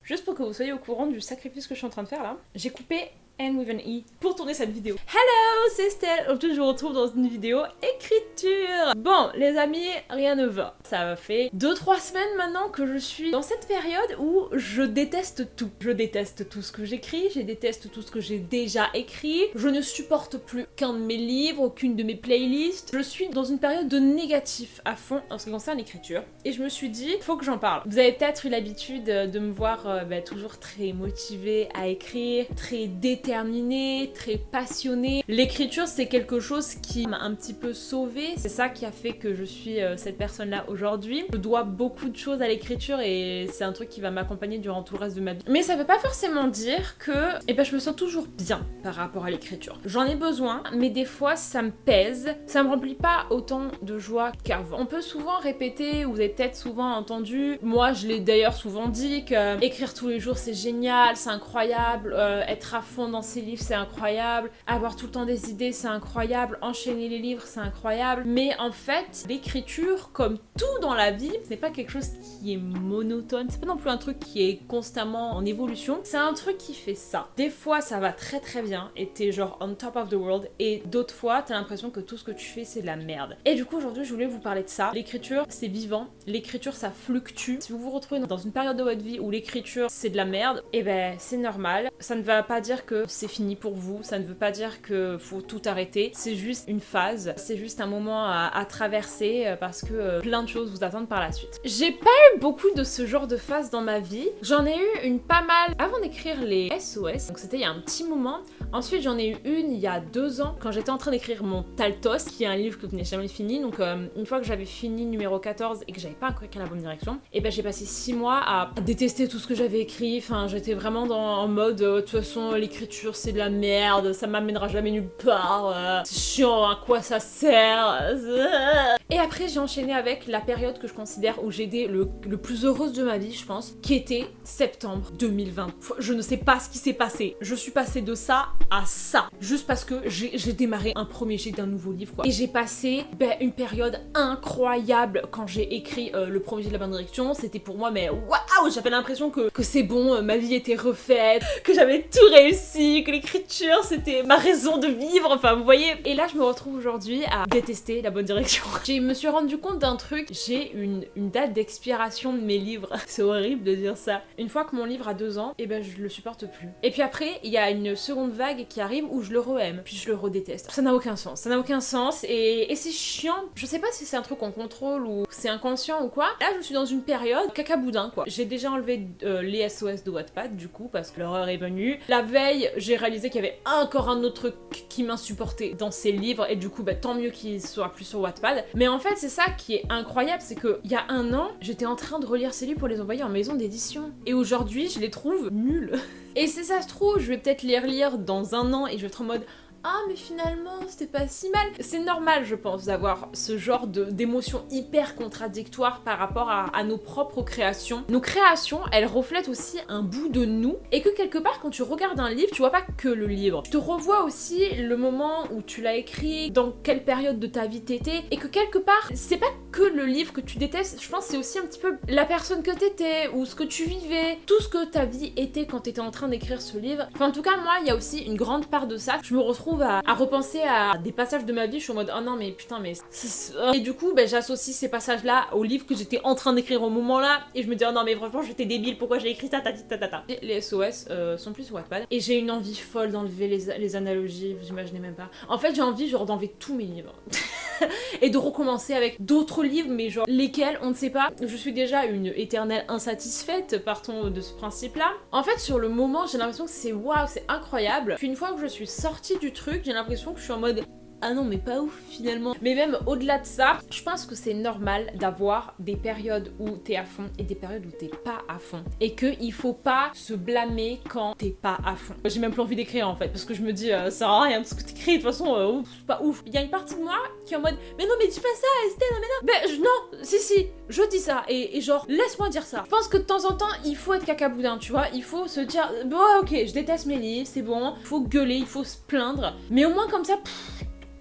Juste pour que vous soyez au courant du sacrifice que je suis en train de faire là, j'ai coupé N with an E pour tourner cette vidéo. Hello, c'est Estelle. Aujourd'hui je vous retrouve dans une vidéo écriture. Bon les amis, rien ne va. Ça fait 2-3 semaines maintenant que je suis dans cette période où je déteste tout. Je déteste tout ce que j'écris, je déteste tout ce que j'ai déjà écrit, je ne supporte plus qu'un de mes livres, aucune de mes playlists. Je suis dans une période de négatif à fond en ce qui concerne l'écriture. Et je me suis dit, faut que j'en parle. Vous avez peut-être eu l'habitude de me voir toujours très motivée à écrire, très déterminée, très passionnée. L'écriture c'est quelque chose qui m'a un petit peu sauvée, c'est ça qui a fait que je suis cette personne là aujourd'hui. Je dois beaucoup de choses à l'écriture et c'est un truc qui va m'accompagner durant tout le reste de ma vie. Mais ça veut pas forcément dire que je me sens toujours bien par rapport à l'écriture. J'en ai besoin, mais des fois ça me pèse, ça me remplit pas autant de joie qu'avant. On peut souvent répéter, vous avez peut-être souvent entendu, moi je l'ai d'ailleurs souvent dit, que écrire tous les jours c'est génial, c'est incroyable, être à fond dans ses livres c'est incroyable, avoir tout le temps des idées c'est incroyable, enchaîner les livres c'est incroyable, mais en fait l'écriture comme tout dans la vie c'est pas quelque chose qui est monotone, c'est pas non plus un truc qui est constamment en évolution, c'est un truc qui fait ça. Des fois ça va très très bien et t'es genre on top of the world et d'autres fois t'as l'impression que tout ce que tu fais c'est de la merde. Et du coup aujourd'hui je voulais vous parler de ça. L'écriture c'est vivant, l'écriture ça fluctue. Si vous vous retrouvez dans une période de votre vie où l'écriture c'est de la merde, c'est normal, ça ne va pas dire que c'est fini pour vous, ça ne veut pas dire que faut tout arrêter, c'est juste une phase, c'est juste un moment à traverser parce que plein de choses vous attendent par la suite. J'ai pas eu beaucoup de ce genre de phase dans ma vie, j'en ai eu une pas mal avant d'écrire les SOS, donc c'était il y a un petit moment. Ensuite j'en ai eu une il y a 2 ans quand j'étais en train d'écrire mon Taltos, qui est un livre que je n'ai jamais fini, donc une fois que j'avais fini numéro 14 et que j'avais pas encore écrit la bonne direction, j'ai passé 6 mois à détester tout ce que j'avais écrit, enfin j'étais vraiment en mode de toute façon l'écriture c'est de la merde, ça m'amènera jamais nulle part, c'est chiant, à quoi ça sert. Et après j'ai enchaîné avec la période que je considère où j'étais le plus heureuse de ma vie je pense, qui était septembre 2020. Je ne sais pas ce qui s'est passé, je suis passée de ça à ça, juste parce que j'ai démarré un premier jet d'un nouveau livre quoi. Et j'ai passé une période incroyable quand j'ai écrit le premier jet de la bonne direction, c'était pour moi mais waouh, j'avais l'impression que c'est bon, ma vie était refaite, que j'avais tout réussi, que l'écriture c'était ma raison de vivre, enfin vous voyez. Et là je me retrouve aujourd'hui à détester la bonne direction. Je me suis rendu compte d'un truc, j'ai une date d'expiration de mes livres. C'est horrible de dire ça. Une fois que mon livre a 2 ans, je le supporte plus. Et puis après il y a une seconde vague qui arrive où je le re-aime, puis je le redéteste. Ça n'a aucun sens, ça n'a aucun sens et c'est chiant. Je sais pas si c'est un truc qu'on contrôle ou c'est inconscient ou quoi. Là je suis dans une période cacaboudin quoi. J'ai déjà enlevé les SOS de Wattpad du coup parce que l'horreur est venue. La veille j'ai réalisé qu'il y avait encore un autre truc qui m'insupportait dans ces livres et du coup tant mieux qu'il soit plus sur Wattpad. Mais en fait c'est ça qui est incroyable, c'est que il y a 1 an j'étais en train de relire ces livres pour les envoyer en maison d'édition et aujourd'hui je les trouve nuls. Et si ça se trouve je vais peut-être les relire dans 1 an et je vais être en mode ah mais finalement c'était pas si mal. C'est normal je pense d'avoir ce genre d'émotions hyper contradictoires par rapport à nos propres créations. Nos créations elles reflètent aussi un bout de nous et que quelque part quand tu regardes un livre tu vois pas que le livre. Tu te revois aussi le moment où tu l'as écrit, dans quelle période de ta vie t'étais et que quelque part c'est pas que le livre que tu détestes, je pense c'est aussi un petit peu la personne que t'étais ou ce que tu vivais, tout ce que ta vie était quand t'étais en train d'écrire ce livre. Enfin en tout cas moi il y a aussi une grande part de ça. Je me retrouve à repenser à des passages de ma vie, je suis en mode oh non mais putain mais et du coup j'associe ces passages là au livre que j'étais en train d'écrire au moment là et je me dis oh non mais franchement j'étais débile, pourquoi j'ai écrit ça. Les SOS sont plus sur Wattpad et j'ai une envie folle d'enlever les analogies, vous imaginez même pas. En fait j'ai envie genre d'enlever tous mes livres et de recommencer avec d'autres livres mais genre lesquels on ne sait pas. Je suis déjà une éternelle insatisfaite, partons de ce principe là. En fait sur le moment j'ai l'impression que c'est waouh, c'est incroyable, puis une fois que je suis sortie du truc j'ai l'impression que je suis en mode ah non mais pas ouf finalement. Mais même au-delà de ça, je pense que c'est normal d'avoir des périodes où t'es à fond et des périodes où t'es pas à fond. Et qu'il faut pas se blâmer quand t'es pas à fond. J'ai même plus envie d'écrire en fait, parce que je me dis ça sert à rien tout ce que t'écris, de toute façon c'est pas ouf. Il y a une partie de moi qui est en mode mais non mais dis pas ça Estelle, non mais non. Non, si, je dis ça et genre laisse-moi dire ça. Je pense que de temps en temps il faut être cacaboudin, tu vois, il faut se dire bon ok je déteste mes livres, c'est bon, il faut gueuler, il faut se plaindre. Mais au moins comme ça,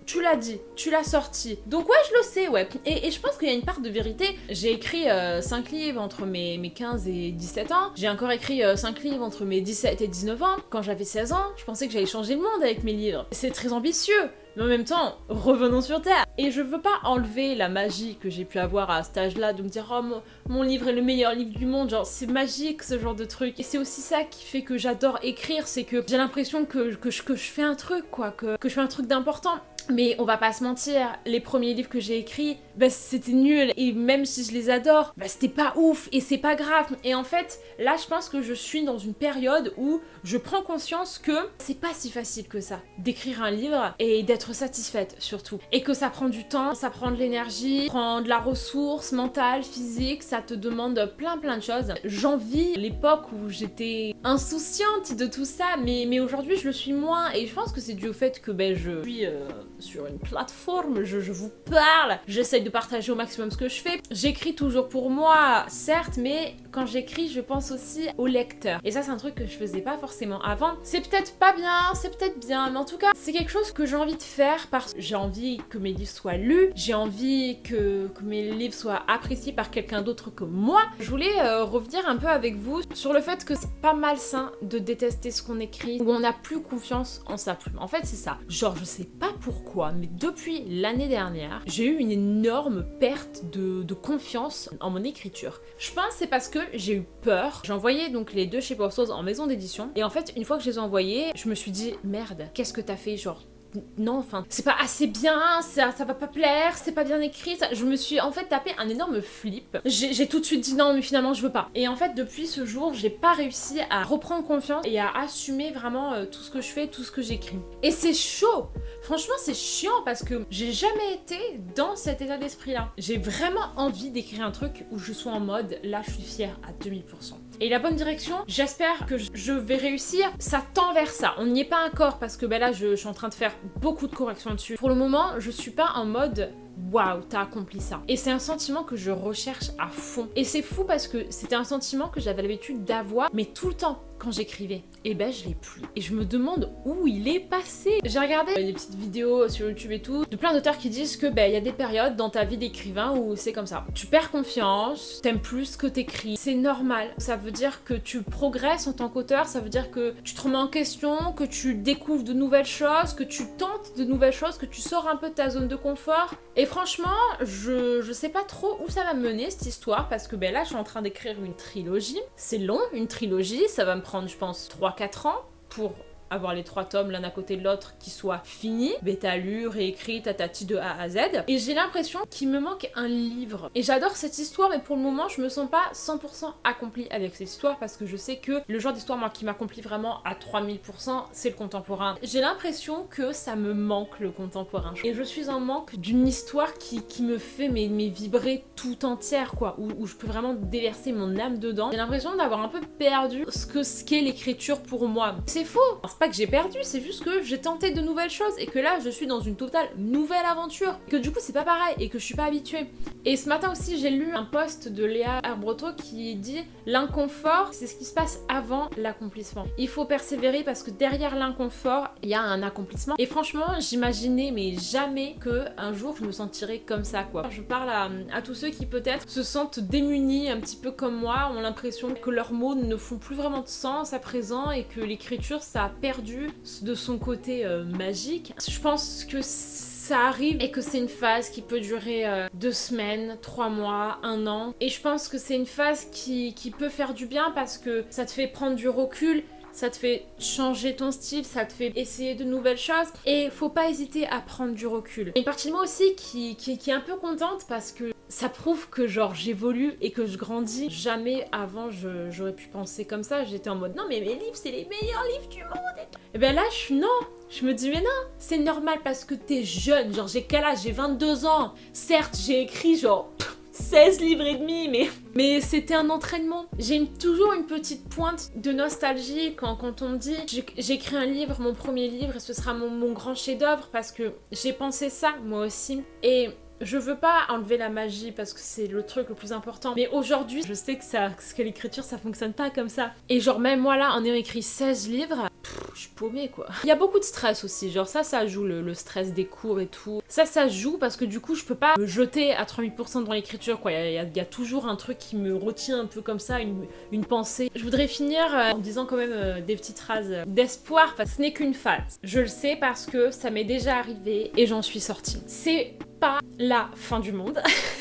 tu l'as dit, tu l'as sorti. Donc ouais, je le sais, ouais. Et je pense qu'il y a une part de vérité. J'ai écrit 5 livres entre mes 15 et 17 ans. J'ai encore écrit 5 livres entre mes 17 et 19 ans. Quand j'avais 16 ans, je pensais que j'allais changer le monde avec mes livres. C'est très ambitieux. Mais en même temps, revenons sur Terre. Et je veux pas enlever la magie que j'ai pu avoir à cet âge-là, de me dire « Oh, mon livre est le meilleur livre du monde », genre c'est magique ce genre de truc. Et c'est aussi ça qui fait que j'adore écrire, c'est que j'ai l'impression que je fais un truc, quoi, que je fais un truc d'important. Mais on va pas se mentir, les premiers livres que j'ai écrits, bah c'était nul, et même si je les adore, bah c'était pas ouf, et c'est pas grave. Et en fait, là je pense que je suis dans une période où je prends conscience que c'est pas si facile que ça, d'écrire un livre, et d'être satisfaite surtout. Et que ça prend du temps, ça prend de l'énergie, prend de la ressource mentale, physique, ça te demande plein de choses. J'envie l'époque où j'étais insouciante de tout ça, mais aujourd'hui je le suis moins, et je pense que c'est dû au fait que ben, je suis... sur une plateforme, je vous parle, j'essaye de partager au maximum ce que je fais. J'écris toujours pour moi, certes, mais quand j'écris, je pense aussi au lecteur. Et ça, c'est un truc que je faisais pas forcément avant. C'est peut-être pas bien, c'est peut-être bien, mais en tout cas, c'est quelque chose que j'ai envie de faire parce que j'ai envie que mes livres soient lus, j'ai envie que mes livres soient appréciés par quelqu'un d'autre que moi. Je voulais revenir un peu avec vous sur le fait que c'est pas malsain de détester ce qu'on écrit, où on n'a plus confiance en sa plume. En fait, c'est ça. Genre, je sais pas pourquoi, mais depuis l'année dernière, j'ai eu une énorme perte de confiance en mon écriture. Je pense que c'est parce que j'ai eu peur. J'ai envoyé donc les 2 chez Portos en maison d'édition, et en fait, une fois que je les ai envoyés, je me suis dit, merde, qu'est-ce que t'as fait, genre non, enfin, c'est pas assez bien, ça va pas plaire, c'est pas bien écrit, ça... Je me suis en fait tapé un énorme flip. J'ai tout de suite dit non, mais finalement je veux pas. Et en fait, depuis ce jour, j'ai pas réussi à reprendre confiance et à assumer vraiment tout ce que je fais, tout ce que j'écris. Et c'est chaud. Franchement, c'est chiant parce que j'ai jamais été dans cet état d'esprit-là. J'ai vraiment envie d'écrire un truc où je sois en mode, là, je suis fière à 2000%. Et la bonne direction, j'espère que je vais réussir, ça tend vers ça. On n'y est pas encore parce que ben là, je suis en train de faire beaucoup de corrections dessus. Pour le moment, je suis pas en mode waouh, t'as accompli ça. Et c'est un sentiment que je recherche à fond. Et c'est fou parce que c'était un sentiment que j'avais l'habitude d'avoir, mais tout le temps quand j'écrivais. Et ben je l'ai plus. Et je me demande où il est passé. J'ai regardé des petites vidéos sur YouTube et tout, de plein d'auteurs qui disent que ben il y a des périodes dans ta vie d'écrivain où c'est comme ça. Tu perds confiance, t'aimes plus ce que t'écris. C'est normal. Ça veut dire que tu progresses en tant qu'auteur, ça veut dire que tu te remets en question, que tu découvres de nouvelles choses, que tu tentes de nouvelles choses, que tu sors un peu de ta zone de confort. Et franchement, je sais pas trop où ça va me mener cette histoire parce que ben là je suis en train d'écrire une trilogie. C'est long, une trilogie, ça va me prendre je pense 3-4 ans pour avoir les 3 tomes l'un à côté de l'autre qui soient finis, bêta lu, réécrit, tatati de A à Z. Et j'ai l'impression qu'il me manque un livre. Et j'adore cette histoire, mais pour le moment, je me sens pas 100% accomplie avec cette histoire parce que je sais que le genre d'histoire moi qui m'accomplit vraiment à 3000%, c'est le contemporain. J'ai l'impression que ça me manque le contemporain. Et je suis en manque d'une histoire qui me fait mais vibrer tout entière, quoi, où je peux vraiment déverser mon âme dedans. J'ai l'impression d'avoir un peu perdu ce qu'est l'écriture pour moi. C'est faux! C'est pas que j'ai perdu, c'est juste que j'ai tenté de nouvelles choses et que là je suis dans une totale nouvelle aventure, que du coup c'est pas pareil et que je suis pas habituée. Et ce matin aussi j'ai lu un post de Léa Arbroto qui dit l'inconfort c'est ce qui se passe avant l'accomplissement. Il faut persévérer parce que derrière l'inconfort il y a un accomplissement. Et franchement j'imaginais mais jamais que un jour je me sentirais comme ça, quoi. Je parle à tous ceux qui peut-être se sentent démunis un petit peu comme moi, ont l'impression que leurs mots ne font plus vraiment de sens à présent et que l'écriture ça a perdu de son côté magique. Je pense que ça arrive et que c'est une phase qui peut durer 2 semaines, 3 mois, 1 an. Et je pense que c'est une phase qui peut faire du bien parce que ça te fait prendre du recul, ça te fait changer ton style, ça te fait essayer de nouvelles choses et faut pas hésiter à prendre du recul. Il y a une partie de moi aussi qui est un peu contente parce que ça prouve que genre j'évolue et que je grandis. Jamais avant j'aurais pu penser comme ça, j'étais en mode non mais mes livres c'est les meilleurs livres du monde. Et ben là je me dis mais non, c'est normal parce que t'es jeune, genre j'ai quel âge, j'ai 22 ans. Certes j'ai écrit genre 16 livres et demi, mais c'était un entraînement. J'ai toujours une petite pointe de nostalgie quand on me dit j'écris un livre, mon premier livre, et ce sera mon grand chef-d'œuvre parce que j'ai pensé ça moi aussi. Et je veux pas enlever la magie parce que c'est le truc le plus important. Mais aujourd'hui, je sais que l'écriture ça fonctionne pas comme ça. Et genre même moi là, en ayant écrit 16 livres, je suis paumée quoi. Il y a beaucoup de stress aussi, genre ça joue le stress des cours et tout. Ça joue parce que du coup je peux pas me jeter à 3000% dans l'écriture quoi. Il y a toujours un truc qui me retient un peu comme ça, une pensée. Je voudrais finir en disant quand même des petites phrases d'espoir parce que ce n'est qu'une phase. Je le sais parce que ça m'est déjà arrivé et j'en suis sortie. C'est pas la fin du monde,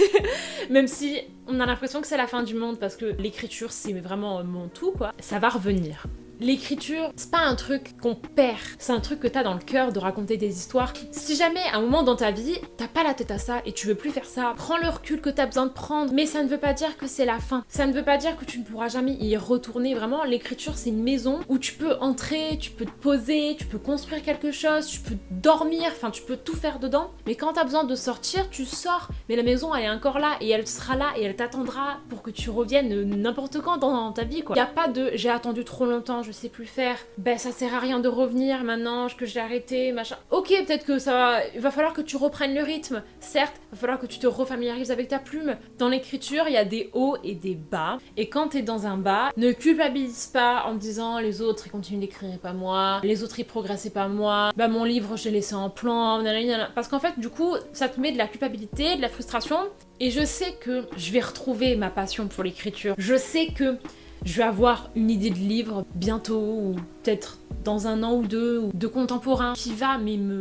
même si on a l'impression que c'est la fin du monde parce que l'écriture c'est vraiment mon tout quoi. Ça va revenir. L'écriture, c'est pas un truc qu'on perd, c'est un truc que t'as dans le cœur de raconter des histoires. Si jamais, à un moment dans ta vie, t'as pas la tête à ça et tu veux plus faire ça, prends le recul que t'as besoin de prendre, mais ça ne veut pas dire que c'est la fin. Ça ne veut pas dire que tu ne pourras jamais y retourner. Vraiment, l'écriture, c'est une maison où tu peux entrer, tu peux te poser, tu peux construire quelque chose, tu peux dormir, enfin, tu peux tout faire dedans. Mais quand t'as besoin de sortir, tu sors. Mais la maison, elle est encore là et elle sera là et elle t'attendra pour que tu reviennes n'importe quand dans ta vie, quoi. Y a pas de « j'ai attendu trop longtemps, je sais plus faire, ben ça sert à rien de revenir maintenant que j'ai arrêté, machin. » Ok, peut-être que il va falloir que tu reprennes le rythme, certes, il va falloir que tu te refamiliarises avec ta plume. Dans l'écriture, il y a des hauts et des bas, et quand t'es dans un bas, ne culpabilise pas en disant les autres ils continuent d'écrire et pas moi, les autres ils progressent et pas moi, bah mon livre je l'ai laissé en plan, nanana. Parce qu'en fait du coup ça te met de la culpabilité, de la frustration, et je sais que je vais retrouver ma passion pour l'écriture, je sais que je vais avoir une idée de livre bientôt, ou peut-être dans un an ou deux, ou de contemporain, qui va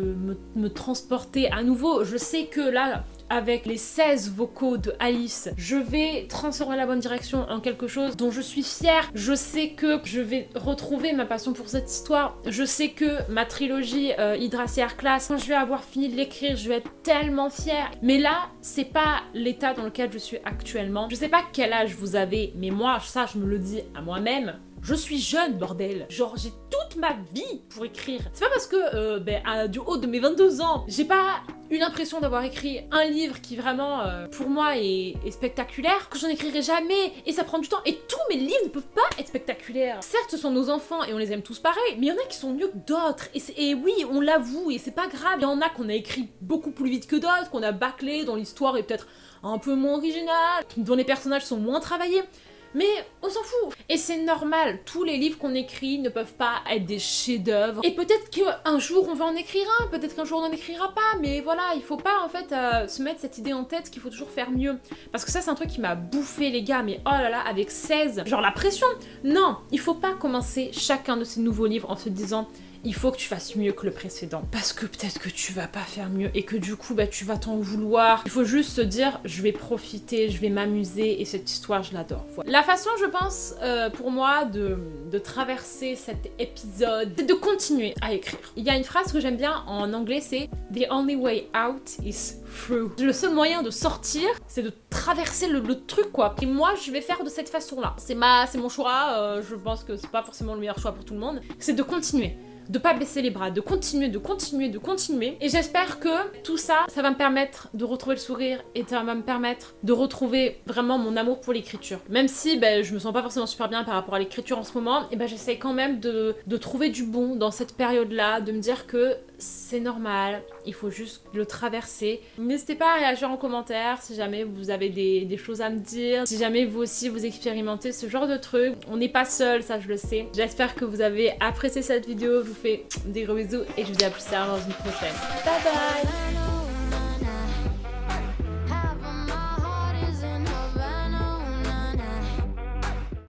me transporter à nouveau. Je sais que là, avec les 16 vocaux de Alice, je vais transformer la bonne direction en quelque chose dont je suis fière. Je sais que je vais retrouver ma passion pour cette histoire. Je sais que ma trilogie Yggdrasil classe, quand je vais avoir fini de l'écrire, je vais être tellement fière. Mais là, c'est pas l'état dans lequel je suis actuellement. Je sais pas quel âge vous avez, mais moi, ça, je me le dis à moi-même. Je suis jeune, bordel. Genre, j'ai toute ma vie pour écrire. C'est pas parce que, du haut de mes 22 ans, j'ai pas eu l'impression d'avoir écrit un livre qui vraiment, pour moi, est spectaculaire, que j'en écrirai jamais, et ça prend du temps. Et tous mes livres ne peuvent pas être spectaculaires. Certes, ce sont nos enfants, et on les aime tous pareil, mais il y en a qui sont mieux que d'autres. Et oui, on l'avoue, et c'est pas grave. Il y en a qu'on a écrit beaucoup plus vite que d'autres, qu'on a bâclé, dont l'histoire est peut-être un peu moins originale, dont les personnages sont moins travaillés. Mais on s'en fout. Et c'est normal, tous les livres qu'on écrit ne peuvent pas être des chefs-d'œuvre. Et peut-être qu'un jour on va en écrire un, peut-être qu'un jour on n'en écrira pas, mais voilà, il faut pas en fait se mettre cette idée en tête qu'il faut toujours faire mieux. Parce que ça c'est un truc qui m'a bouffé les gars, mais oh là là, avec 16, genre la pression. Non, il faut pas commencer chacun de ces nouveaux livres en se disant il faut que tu fasses mieux que le précédent. Parce que peut-être que tu vas pas faire mieux et que du coup, bah, tu vas t'en vouloir. Il faut juste se dire, je vais profiter, je vais m'amuser et cette histoire, je l'adore. Voilà. La façon, je pense, pour moi, de traverser cet épisode, c'est de continuer à écrire. Il y a une phrase que j'aime bien en anglais, c'est « The only way out is through ». Le seul moyen de sortir, c'est de traverser le truc, quoi. Et moi, je vais faire de cette façon-là. C'est mon choix, je pense que c'est pas forcément le meilleur choix pour tout le monde. C'est de continuer. De pas baisser les bras, de continuer, de continuer, de continuer. Et j'espère que tout ça, ça va me permettre de retrouver le sourire et ça va me permettre de retrouver vraiment mon amour pour l'écriture. Même si je me sens pas forcément super bien par rapport à l'écriture en ce moment, et j'essaie quand même de trouver du bon dans cette période-là, de me dire que c'est normal, il faut juste le traverser. N'hésitez pas à réagir en commentaire si jamais vous avez des choses à me dire, si jamais vous aussi vous expérimentez ce genre de trucs. On n'est pas seul, ça je le sais. J'espère que vous avez apprécié cette vidéo, je vous fais des gros bisous et je vous dis à plus tard dans une prochaine. Bye bye.